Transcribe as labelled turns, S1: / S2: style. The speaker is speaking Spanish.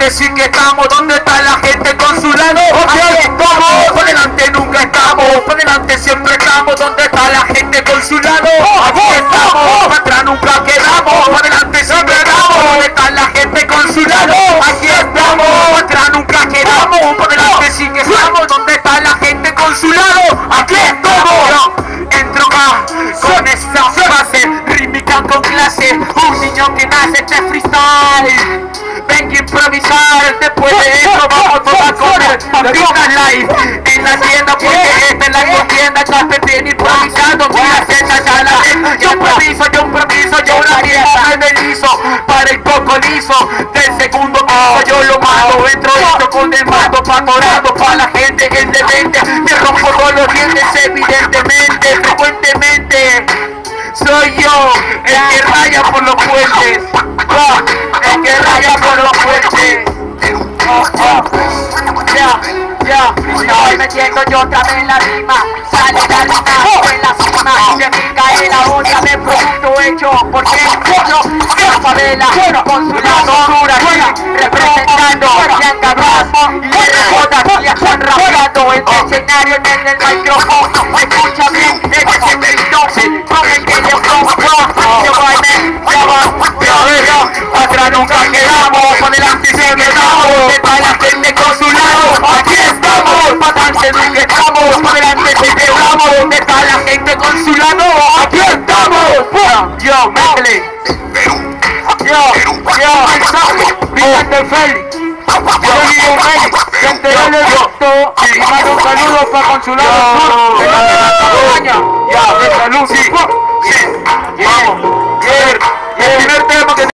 S1: adelante sí que estamos. ¿Dónde está la gente con su lado? Aquí estamos. Por delante nunca estamos, por delante siempre estamos. ¿Dónde está la gente con su lado? Aquí estamos. Para atrás nunca quedamos, por delante siempre estamos. ¿Dónde está la gente con su lado? Aquí estamos. Para atrás nunca quedamos, por delante sí que estamos. ¿Dónde está la gente con su lado? Aquí estamos. Yo entro acá con esta frase rítmica con clase. Un niño que nace este freestyle. Venga a improvisar, después de eso vamos todos a comer Business Live en la tienda, porque esta es la contienda. Casper viene improvisando, mira Z ya la ven. Yo improviso, yo la tienda me deslizo para el poco liso del segundo piso. Yo lo mato, entro esto con el mato patorado para la gente que es de 20. Me rompo con los dientes evidentemente, frecuentemente. Soy yo, el que raya por los puentes. El que raya por los puentes. Ya, estoy metiendo yo también la rima. Sale la luna en la cima. Se me cae la onda de producto hecho. Porque yo, la favela, con su lado dura, representando Bianca Bras y RJ, ya están rapeando el escenario en el micrófono. Escucha bien, este es el grito con el que yo atrás nunca quedamos, por delante sí quedamos. Está la gente con su lado, aquí estamos. Para adelante nunca estamos, por delante sí quedamos. ¿Dónde está la gente con su lado? Aquí estamos. Yo, métele. Yo, Vicente Félix. Yo digo Félix, gente de Legoto. Y mando un saludo para Consulado Sur, de la Cabaña. Ya, de salud, sí. Vamos.